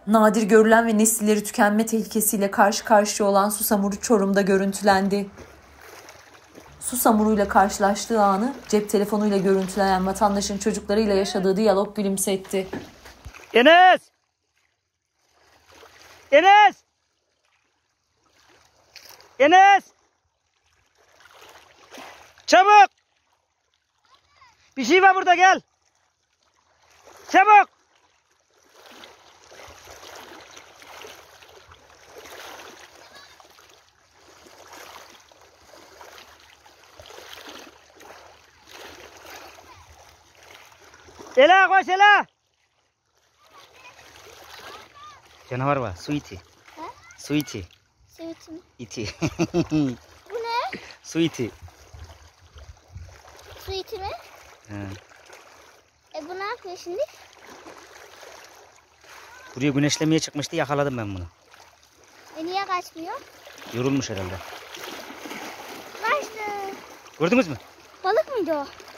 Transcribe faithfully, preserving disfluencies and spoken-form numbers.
Nadir görülen ve nesilleri tükenme tehlikesiyle karşı karşıya olan susamuru Çorum'da görüntülendi. Susamuruyla karşılaştığı anı cep telefonuyla görüntüleyen vatandaşın çocuklarıyla yaşadığı diyalog gülümsetti. Enes! Enes! Enes! Çabuk! Bir şey var burada, gel! Çabuk! Ela koş Ela! Canavar var, su iti. He? Su iti. Su iti mi? İti. Bu ne? Su iti. Su iti mi? He. E bu ne yapıyor şimdi? Buraya güneşlemeye çıkmıştı, yakaladım ben bunu. E niye kaçmıyor? Yorulmuş herhalde. Kaçtı. Gördünüz mü? Balık mıydı o?